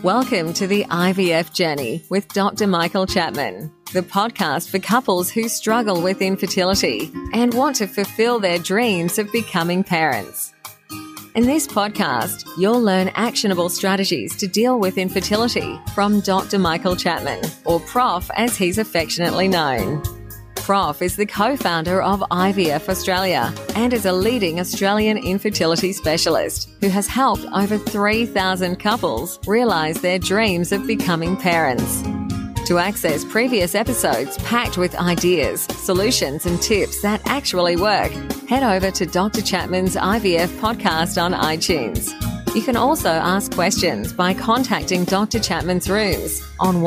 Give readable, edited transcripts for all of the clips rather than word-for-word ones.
Welcome to the IVF Journey with Dr. Michael Chapman, the podcast for couples who struggle with infertility and want to fulfill their dreams of becoming parents. In this podcast, you'll learn actionable strategies to deal with infertility from Dr. Michael Chapman, or Prof as he's affectionately known. Prof is the co-founder of IVF Australia and is a leading Australian infertility specialist who has helped over 3,000 couples realise their dreams of becoming parents. To access previous episodes packed with ideas, solutions and tips that actually work, head over to Dr. Chapman's IVF podcast on iTunes. You can also ask questions by contacting Dr. Chapman's rooms on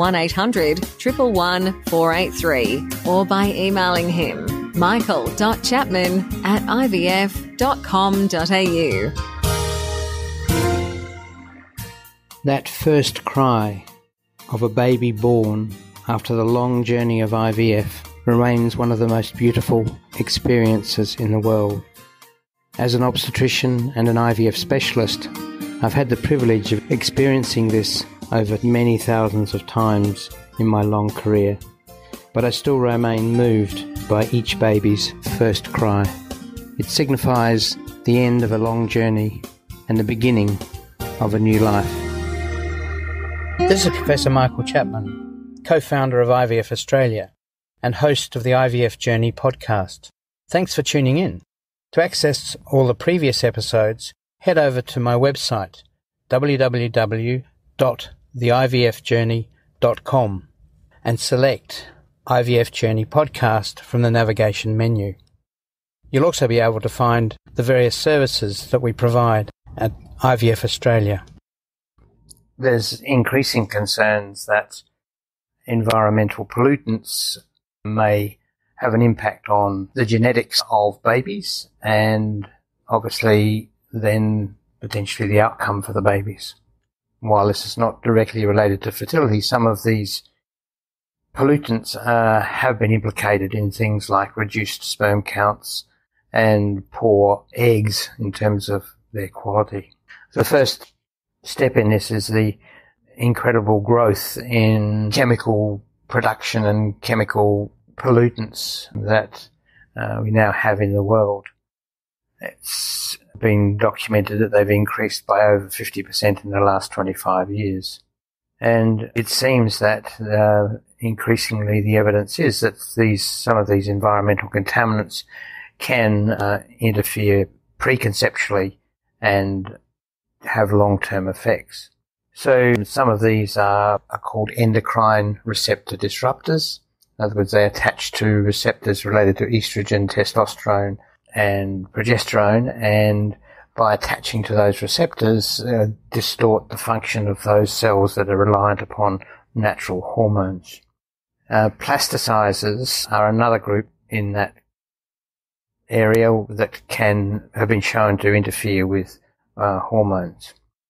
1-800-111-483 or by emailing him michael.chapman@ivf.com.au. That first cry of a baby born after the long journey of IVF remains one of the most beautiful experiences in the world. As an obstetrician and an IVF specialist, I've had the privilege of experiencing this over many thousands of times in my long career, but I still remain moved by each baby's first cry. It signifies the end of a long journey and the beginning of a new life. This is Professor Michael Chapman, co-founder of IVF Australia and host of the IVF Journey podcast. Thanks for tuning in. To access all the previous episodes, head over to my website, www.theivfjourney.com, and select IVF Journey Podcast from the navigation menu. You'll also be able to find the various services that we provide at IVF Australia. There's increasing concerns that environmental pollutants may have an impact on the genetics of babies and obviously then potentially the outcome for the babies. While this is not directly related to fertility, some of these pollutants have been implicated in things like reduced sperm counts and poor eggs in terms of their quality. The first step in this is the incredible growth in chemical production and chemical pollutants that we now have in the world. It's been documented that they've increased by over 50% in the last 25 years. And it seems that increasingly the evidence is that some of these environmental contaminants can interfere preconceptually and have long-term effects. So some of these are called endocrine receptor disruptors. In other words, they attach to receptors related to estrogen, testosterone, and progesterone, and by attaching to those receptors, distort the function of those cells that are reliant upon natural hormones. Plasticizers are another group in that area that have been shown to interfere with hormones.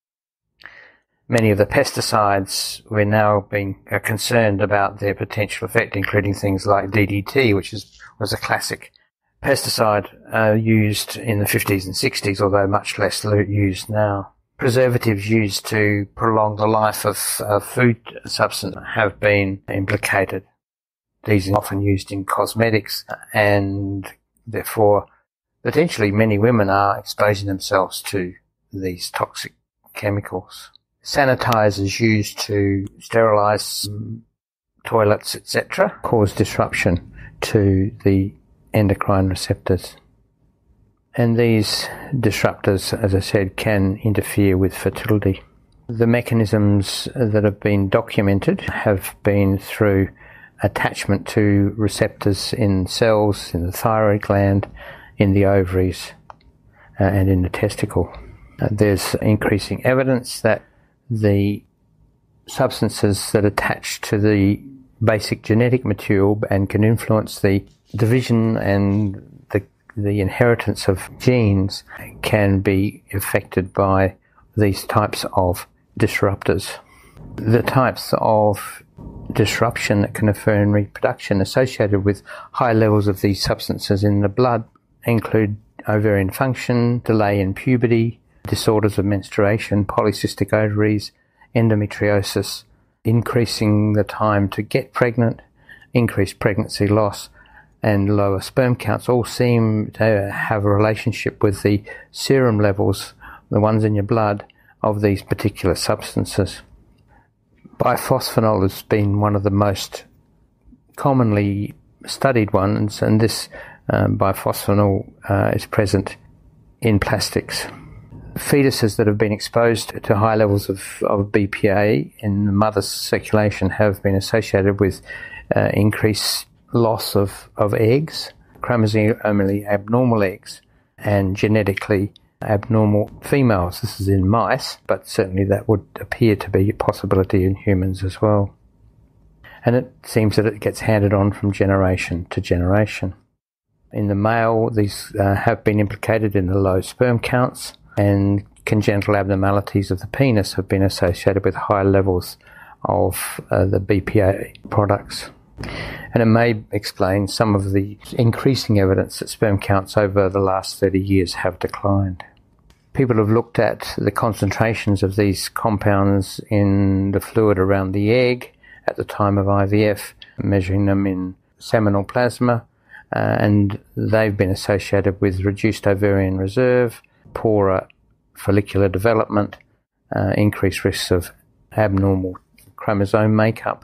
Many of the pesticides, we're now being concerned about their potential effect, including things like DDT, which was a classic pesticide used in the 50s and 60s, although much less used now. Preservatives used to prolong the life of food substance have been implicated. These are often used in cosmetics, and therefore potentially many women are exposing themselves to these toxic chemicals. Sanitizers used to sterilize toilets, etc., cause disruption to the endocrine receptors. And these disruptors, as I said, can interfere with fertility. The mechanisms that have been documented have been through attachment to receptors in cells, in the thyroid gland, in the ovaries, and in the testicle. There's increasing evidence that the substances that attach to the basic genetic material and can influence the division and the inheritance of genes can be affected by these types of disruptors. The types of disruption that can occur in reproduction associated with high levels of these substances in the blood include ovarian function, delay in puberty, disorders of menstruation, polycystic ovaries, endometriosis, increasing the time to get pregnant, increased pregnancy loss, and lower sperm counts all seem to have a relationship with the serum levels, the ones in your blood, of these particular substances. Bisphosphonates has been one of the most commonly studied ones, and this biphosphonates is present in plastics. Fetuses that have been exposed to high levels of BPA in the mother's circulation have been associated with increased loss of eggs, chromosomally abnormal eggs, and genetically abnormal females. This is in mice, but certainly that would appear to be a possibility in humans as well. And it seems that it gets handed on from generation to generation. In the male, these have been implicated in the low sperm counts, and congenital abnormalities of the penis have been associated with high levels of the BPA products. And it may explain some of the increasing evidence that sperm counts over the last 30 years have declined. People have looked at the concentrations of these compounds in the fluid around the egg at the time of IVF, measuring them in seminal plasma, and they've been associated with reduced ovarian reserve, poorer follicular development, increased risks of abnormal chromosome makeup,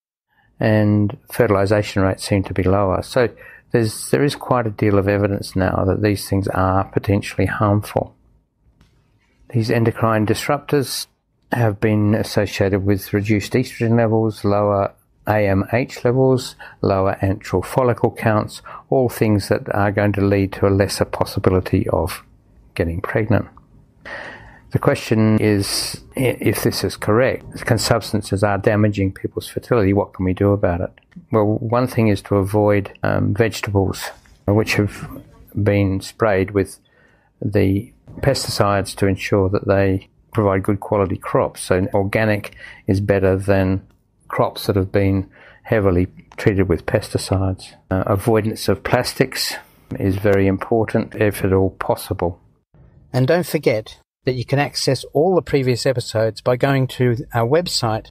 and fertilization rates seem to be lower. So there is quite a deal of evidence now that these things are potentially harmful. These endocrine disruptors have been associated with reduced estrogen levels, lower AMH levels, lower antral follicle counts, all things that are going to lead to a lesser possibility of getting pregnant. The question is, if this is correct, substances are damaging people's fertility, what can we do about it? Well, one thing is to avoid vegetables which have been sprayed with the pesticides to ensure that they provide good quality crops. So organic is better than crops that have been heavily treated with pesticides. Avoidance of plastics is very important, if at all possible. And don't forget that you can access all the previous episodes by going to our website,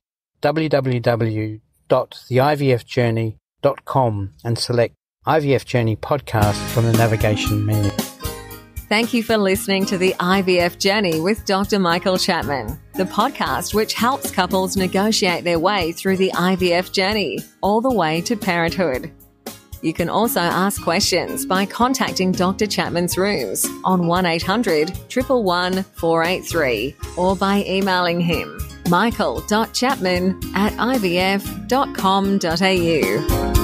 www.theivfjourney.com, and select IVF Journey Podcast from the navigation menu. Thank you for listening to the IVF Journey with Dr. Michael Chapman, the podcast which helps couples negotiate their way through the IVF journey, all the way to parenthood. You can also ask questions by contacting Dr. Chapman's rooms on 1-800-111-483 or by emailing him michael.chapman@ivf.com.au.